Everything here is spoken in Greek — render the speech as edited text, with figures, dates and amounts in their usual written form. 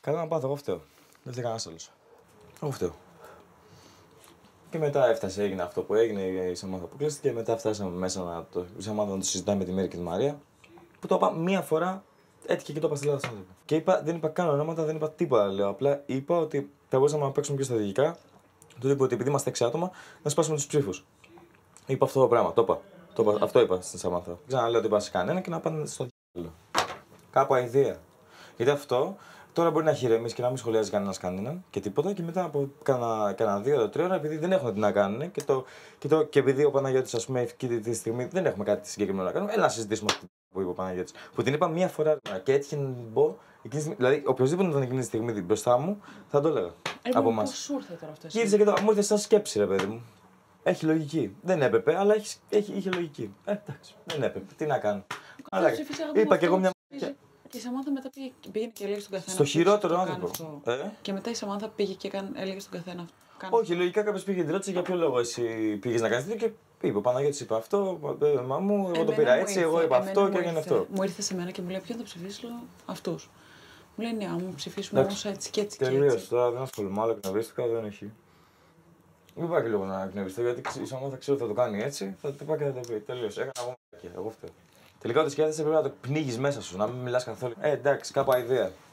Καλά να πάθω, εγώ φταίω. Δεν φταίει κανένας άλλος. Εγώ φταίω. Και μετά έφτασε, έγινε αυτό που έγινε, η Σαμάνθα που κλείστηκε. Και μετά φτάσαμε μέσα η Σαμάνθα να το συζητάμε με τη Μέρη και τη Μαρία. Που το είπα μία φορά, έτυχε και το είπα στη Ελλάδα. Και δεν είπα καν ονόματα, δεν είπα τίποτα. Λέω. Απλά είπα ότι θα μπορούσαμε να παίξουμε πιο στρατηγικά. Του είπα ότι επειδή είμαστε 6 άτομα, να σπάσουμε τους ψήφους. Είπα αυτό το πράγμα, το είπα. Αυτό είπα στην Σαμάνθα. Ξαναλέω ότι είπα σε κανένα και να πάνε στο διάλογο. Κάπου αηδία. Γιατί αυτό τώρα μπορεί να έχει ηρεμήσει και να μην σχολιάζει κανέναν και τίποτα. Και μετά από κάνα 2-3 ώρα, επειδή δεν έχουν τι να κάνουν και επειδή ο Παναγιώτης, ας πούμε, αυτή τη στιγμή δεν έχουμε κάτι συγκεκριμένο να κάνουμε, έλα να συζητήσουμε αυτή που είπε ο Παναγιώτης. Που την είπα μία φορά και έτυχε να την πω. Δηλαδή, οποιοδήποτε ήταν εκείνη τη στιγμή μπροστά μου, θα το έλεγα. Από εμάς. Πώς σου ήρθε τώρα αυτό? Γύρισε και τώρα, μου ήρθε σαν σκέψη, ρε παιδί μου. Έχει λογική. Δεν έπρεπε, αλλά είχε λογική. Εντάξει, δεν έπρεπε. Τι να κάνω. Αλλά είπα κι εγώ μια. Και η Σαμάνθα μετά πήγε και έλεγε στον καθένα. Στο χειρότερο άνθρωπο. Και μετά η Σαμάνθα πήγε και έλεγε στον καθένα. Όχι, λογικά κάποιο πήγε και την ρώτησε για ποιο λόγο εσύ πήγε να κάνει τέτοιο και είπε: Ο Παναγιώτης είπε αυτό, μαμά μου, εγώ το πήρα έτσι, εγώ είπα αυτό και έγινε αυτό. Μου ήρθε σε μένα και μου λέει: Ποιον θα ψηφίσει, αυτού. Μου λέει: Ναι, άμα ψηφίσουμε όμω έτσι και έτσι. Τελείως, τώρα δεν ασχολούμαι, άλλο εκνευρίστηκα, δεν έχει. Μην πάει και λίγο να εκνευριστώ, γιατί η Σαμάνθα ξέρω ότι θα το κάνει έτσι, θα το πάει και θα το πει. Τελείως, έκανα εγώ φταίω. Τελικά ό,τι σκέφτεσαι πρέπει να το πνίγεις μέσα σου, να μην μιλάς καθόλου. Εντάξει, κάπου ιδέα.